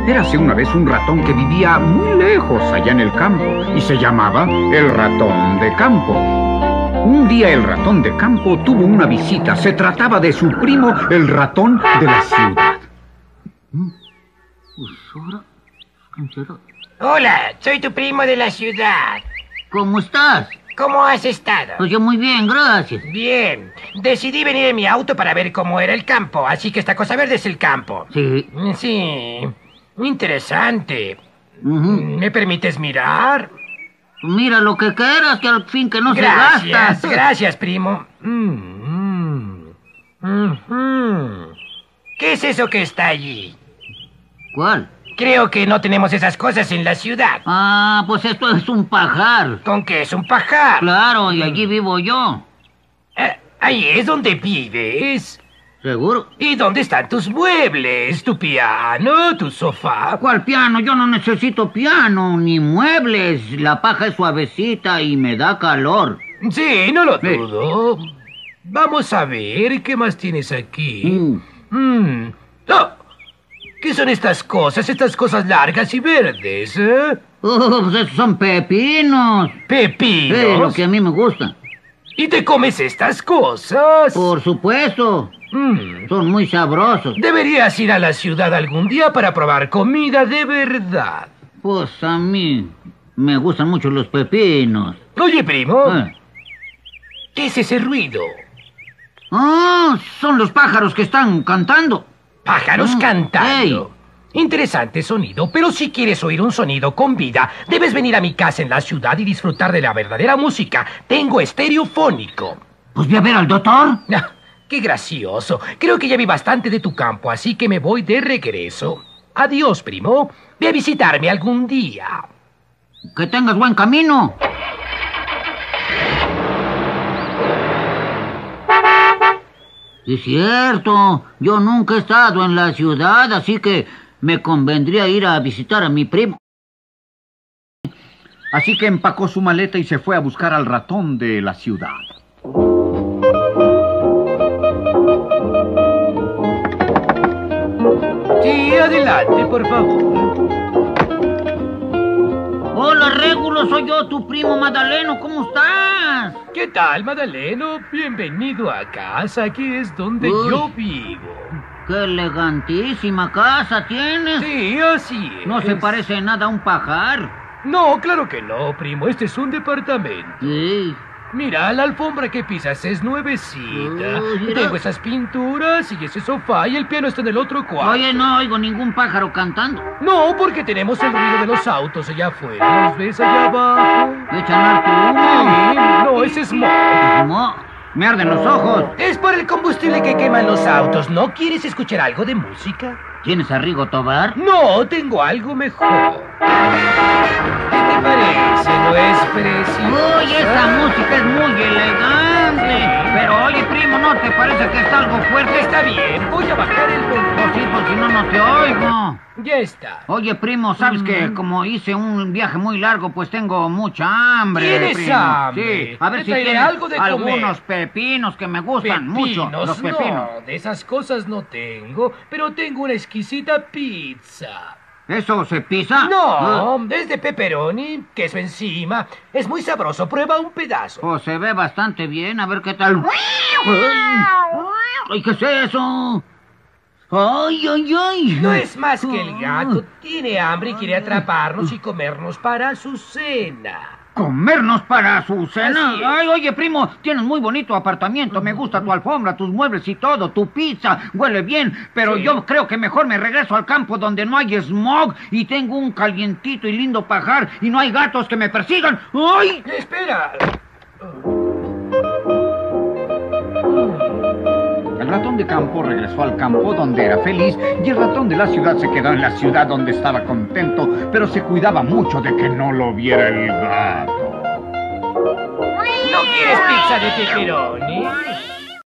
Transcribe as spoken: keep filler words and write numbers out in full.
Érase una vez un ratón que vivía muy lejos allá en el campo y se llamaba el ratón de campo. Un día el ratón de campo tuvo una visita. Se trataba de su primo, el ratón de la ciudad. Hola, soy tu primo de la ciudad. ¿Cómo estás? ¿Cómo has estado? Pues yo muy bien, gracias. Bien. Decidí venir en mi auto para ver cómo era el campo, así que esta cosa verde es el campo. Sí. Sí. Interesante. Uh-huh. ¿Me permites mirar? Mira lo que quieras, que al fin que no gracias, se gasta. Gracias, primo. Mm-hmm. Mm-hmm. ¿Qué es eso que está allí? ¿Cuál? Creo que no tenemos esas cosas en la ciudad. Ah, pues esto es un pajar. ¿Con qué es un pajar? Claro, y allí vivo yo. Eh, ¿Ahí es donde vives? ¿Seguro? ¿Y dónde están tus muebles? ¿Tu piano? ¿Tu sofá? ¿Cuál piano? Yo no necesito piano, ni muebles. La paja es suavecita y me da calor. Sí, no lo dudo. Sí. Vamos a ver, ¿qué más tienes aquí? Mm. Mm. ¡Oh! ¿Qué son estas cosas? Estas cosas largas y verdes, ¿eh? Oh, pues esos son pepinos. ¿Pepinos? Sí, lo que a mí me gusta. ¿Y te comes estas cosas? Por supuesto. Mm. Son muy sabrosos. Deberías ir a la ciudad algún día para probar comida de verdad. Pues a mí me gustan mucho los pepinos. Oye, primo. ¿Eh? ¿Qué es ese ruido? Ah, oh, son los pájaros que están cantando. ¿Pájaros mm. cantando? Hey. Interesante sonido, pero si quieres oír un sonido con vida, debes venir a mi casa en la ciudad y disfrutar de la verdadera música. Tengo estereofónico. Pues voy a ver al doctor. Ah, ¡qué gracioso! Creo que ya vi bastante de tu campo, así que me voy de regreso. Adiós, primo. Ve a visitarme algún día. Que tengas buen camino. Es cierto, yo nunca he estado en la ciudad, así que me convendría ir a visitar a mi primo. Así que empacó su maleta y se fue a buscar al ratón de la ciudad. Sí, adelante, por favor. Hola, Régulo, soy yo, tu primo Madaleno, ¿cómo estás? ¿Qué tal, Madaleno? Bienvenido a casa, aquí es donde Uy, yo vivo. ¡Qué elegantísima casa tienes! Sí, así es. No se parece en nada a un pajar. No, claro que no, primo, este es un departamento. Sí. Mira, la alfombra que pisas es nuevecita. Uy, Tengo esas pinturas y ese sofá y el piano está en el otro cuarto. Oye, no oigo ningún pájaro cantando. No, porque tenemos el ruido de los autos allá afuera. ¿Los ves allá abajo? ¿Echan harto humo? Sí, no, ese es smog. ¿Smog? Me arden los ojos. Es por el combustible que queman los autos. ¿No quieres escuchar algo de música? ¿Tienes a Rigo Tobar? No, tengo algo mejor. ¿Qué te parece? ¿No es precioso? Uy, esa música es muy elegante. Sí. Pero oye, primo, ¿no te parece que está algo fuerte? Está bien, voy a bajar el volumen. Pues sí, pues si no, no te oigo. Ya está. Oye, primo, ¿sabes mm. que como hice un viaje muy largo, pues tengo mucha hambre? ¿Tienes primo? hambre? Sí, a ver si tienes algo de algunos comer. pepinos que me gustan ¿Pepinos? mucho. Los pepinos. No, de esas cosas no tengo, pero tengo una exquisita pizza. ¿Eso se pisa? No, uh. es de pepperoni, queso encima. Es muy sabroso, prueba un pedazo. Pues se ve bastante bien, a ver qué tal. ¡Ay, qué es eso! ¡Ay, ay, ay! No es más que el gato. Tiene hambre y quiere atraparnos y comernos para su cena. ¿Comernos para su cena? Ay, oye, primo, tienes muy bonito apartamento. Me gusta tu alfombra, tus muebles y todo. Tu pizza huele bien, pero sí. Yo creo que mejor me regreso al campo donde no hay smog y tengo un calientito y lindo pajar y no hay gatos que me persigan. ¡Ay! ¡Espera! El ratón de campo regresó al campo donde era feliz y el ratón de la ciudad se quedó en la ciudad donde estaba contento, pero se cuidaba mucho de que no lo viera el gato. ¿No quieres pizza de pepperoni?